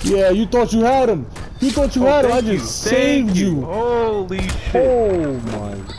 Yeah, you thought you had him. You thought you had him. I just saved you. Holy shit. Oh my